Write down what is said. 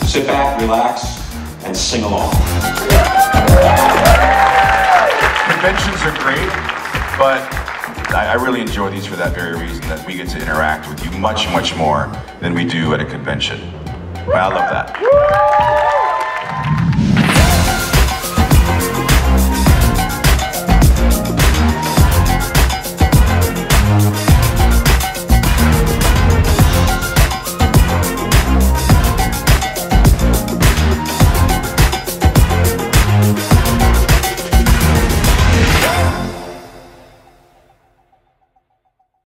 Sit back, relax, and sing along. Conventions are great, but I really enjoy these for that very reason, that we get to interact with you much, much more than we do at a convention. I love that.